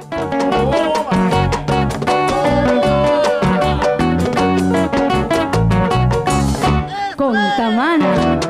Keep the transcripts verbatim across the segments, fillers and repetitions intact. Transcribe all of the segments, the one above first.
Con Tamana.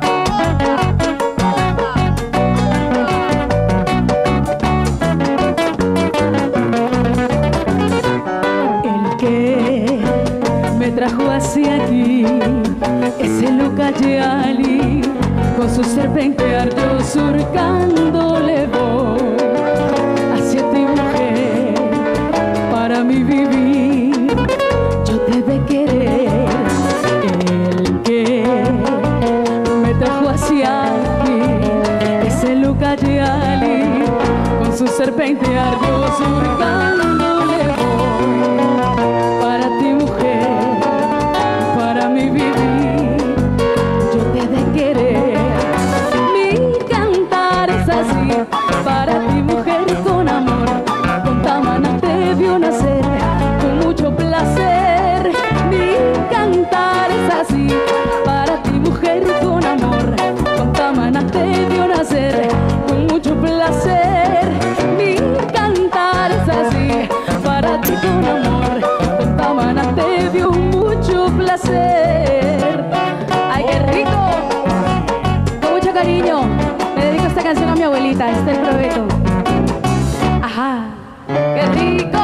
El que me trajo hacia aquí, ese Luca Giali, con su serpente ardió surcándole voy hacia ti, mujer, para mi vivir yo te de querer. El que me trajo hacia aquí, ese Luca Giali, con su serpente ardió surcándole voy para ti, mujer, para mi vivir yo te de querer. Mi cantar es así, para ti, mujer, con amor, con Tamana te vio nacer, con mucho placer. Mi cantar es así, para ti, mujer, con amor, con Tamana te vio nacer, con mucho placer. Mi cantar es así, para ti, con amor, con Tamana te vio mucho placer. ¡Ay, qué rico! Con mucho cariño le dedico esta canción a mi abuelita, este es el provecho. ¡Ajá! ¡Qué rico!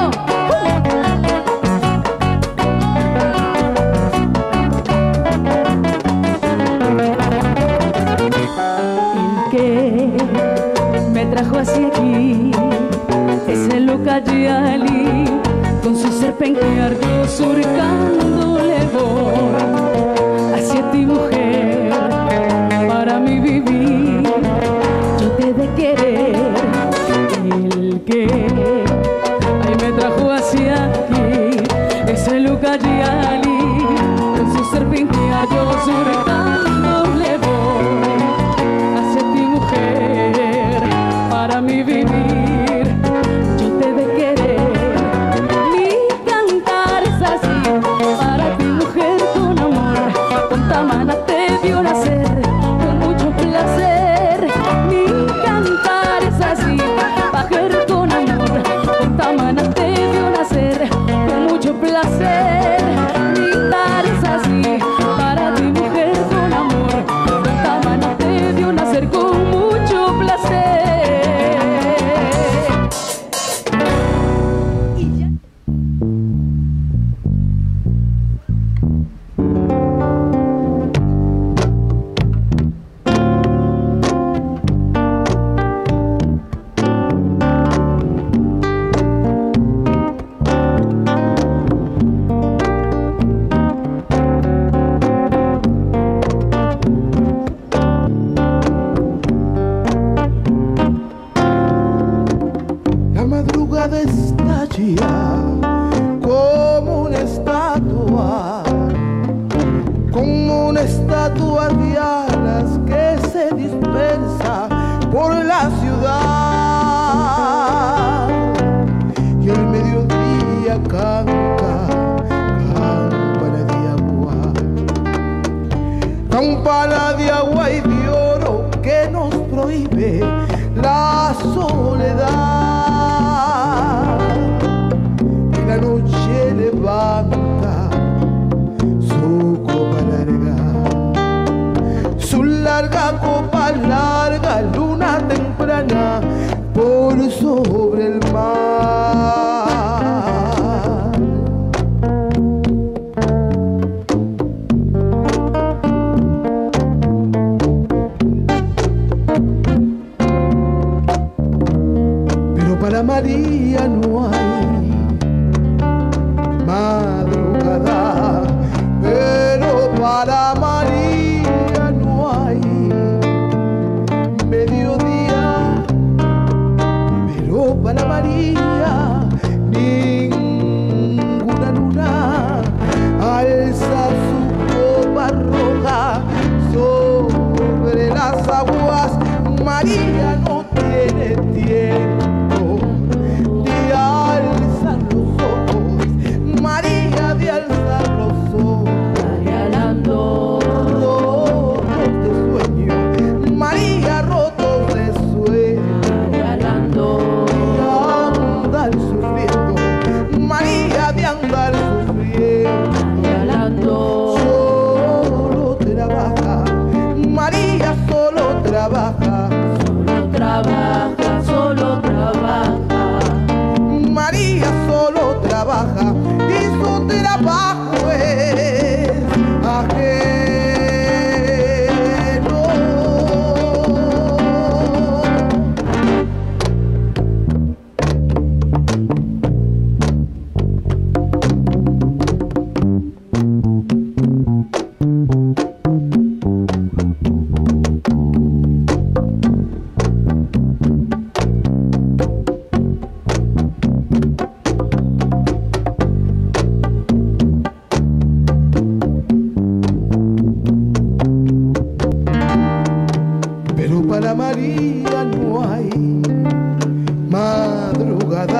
El que me trajo hacia aquí, ese Luca Giali, con su serpente ardió surcándole voy hacia ti, mujer, para mi vivir yo te de querer. El que ay, me trajo hacia aquí, ese Luca Giali, con su serpente ardió surcándole voy hacia ti, mujer, para mi vivir yo te de querer. Mi cantar es así, para ti, mujer, con amor, con Tamana te vio nacer, con mucho placer. Mi cantar es así, mujer, con amor, con Tamana te vio nacer, con mucho placer. Mi cantar es así, para ti, mujer, con amor, con Tamana te vio nacer, con mucho placer. Y ya. La madrugada estalla como una estatua, como una estatua de alas que se dispersa por la ciudad. Y el mediodía canta, campana de agua, campana de agua y de oro que nos prohíbe la soledad. Y la noche levanta su copa larga, su larga copa larga, luna temprana por sobre el mar. Pero para María no hay madrugada, pero para María no hay mediodía, pero para María ninguna luna alza su copa roja sobre las aguas. María no tiene tiempo de alzar los ojos, María de alzar los ojos, Regalando rotos de sueño, María rotos de sueño, regalando anda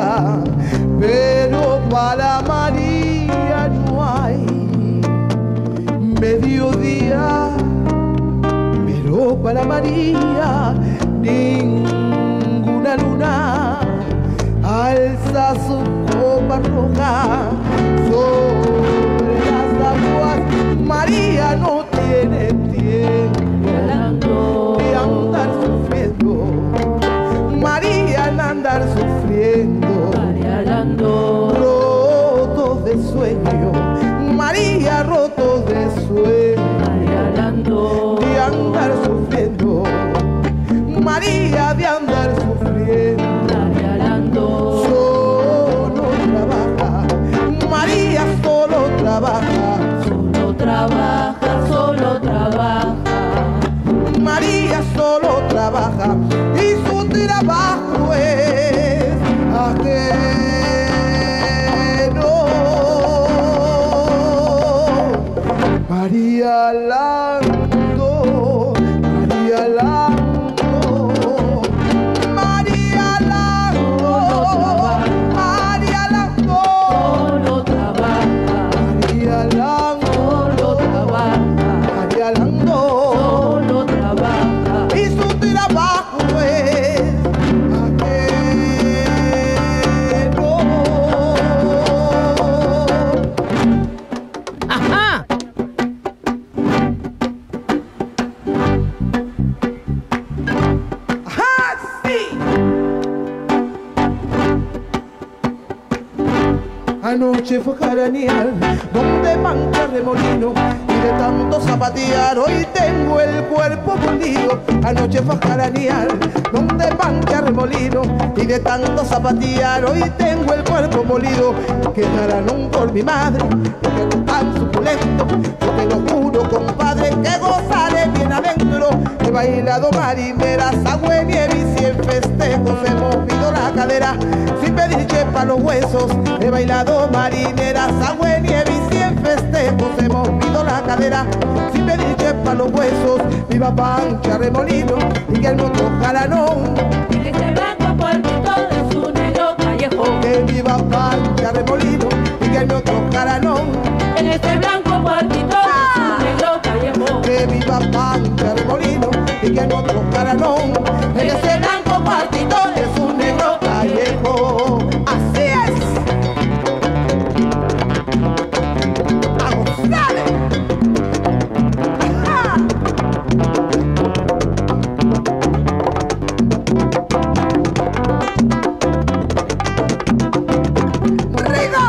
trabaja, pero para María no hay mediodía, pero para María ninguna luna alza su copa roja sobre las aguas. María no tiene tiempo de andar sufriendo, María al andar sufriendo, rotos de sueño, María rotos de sueño, de andar sufriendo, María de andar sufriendo. Solo trabaja, María solo trabaja, Solo trabaja, solo trabaja. María solo trabaja y su trabajo es ajeno. María Lando, María Lando, María Lando, María Lando, Solo trabaja, María Lando, solo trabaja, María Lando. solo trabaja. Y su trabajo es ajeno. ¡Ajá! ¡Ajá, sí! Anoche fue Jaranear, donde mancha remolino, y de tanto zapatear hoy tengo el cuerpo molido. Anoche fue Jaranear, donde mancha remolino, y de tanto zapatear hoy tengo el cuerpo molido. Quedarán por mi madre, porque no tan suculento, porque lo juro, compadre, que gozaré bien adentro. He bailado marineras, agua y nieve y cien festejos, he movido la cadera sin pedir chepa a los huesos. He bailado marineras, agua y nieve y cien festejos, he movido la cadera sin pedir chepa a los huesos. Viva Pancha Remolino y que el mundo jalanón, En este blanco puertito de su negro callejón. que viva Pancha Remolino y que el mundo jalanón, En este blanco puertito de su negro callejón. que viva Pancha Remolino y que el mundo jalanón, en ese blanco cuartito de su negro callejón. Así es. ¡Vamos, dale! ¡Ajá! ¡Rico!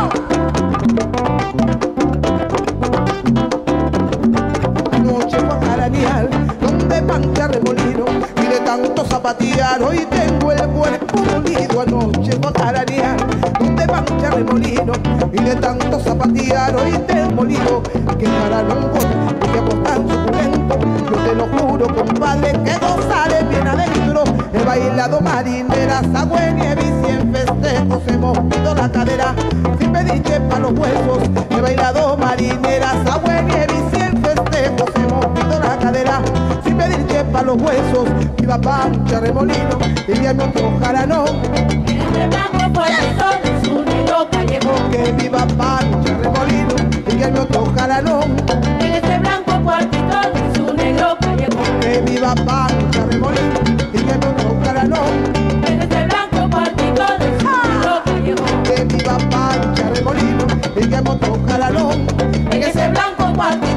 Anoche fue a jaranear, donde Pancha Remolino, y de tanto zapatear hoy tengo el cuerpo molido. Anoche fue a jaranear, donde Pancha Remolino, y de tanto zapatear hoy tengo molido. Que para no y que por tan suculento, yo te lo juro, compadre, que gozaré bien adentro. He bailado marineras, agua y nieve y cien festejos, he movido la cadera sin pedir chepa a los huesos. He bailado marineras, agua y nieve y cien festejos, he movido la cadera sin pedir chepa a los huesos. Viva Pancha Remolino y que mi otro jaranón, En este blanco puertito de su negro callejón. que viva Pancha Remolino y que mi otro jaranón, En este blanco puertito de su negro callejón. que viva Pancha Remolino y que mi otro jaranón, En este blanco puertito de su negro callejón. que viva Pancha Remolino y que mi otro jaranón, En ese blanco cuartito